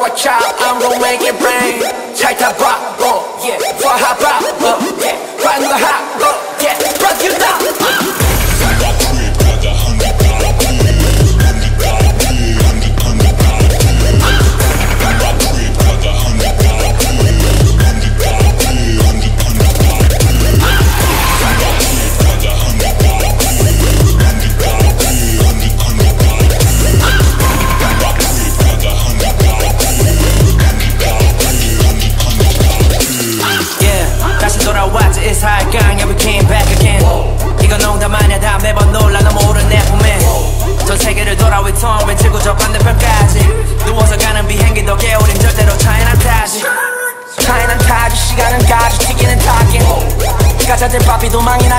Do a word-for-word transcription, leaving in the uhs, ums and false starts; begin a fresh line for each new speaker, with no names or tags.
watch out, I'm gonna make it rain. 잘 타봐, oh yeah, 화하봐, oh yeah, 관과하, oh yeah, rock you down. It's high gang, yeah we came back again. 이건 농담 아니야 다 매번 놀라 너 모르는 내 품에 전 세계를 돌아 we turn 왼쪽고 저 반대편까지 누워서 가는 비행기 덕에 우린 절대로 차이는 안 타지 차이는 안 타지 시간은 가지 튀기는 타겟 가짜들 바삐도 망이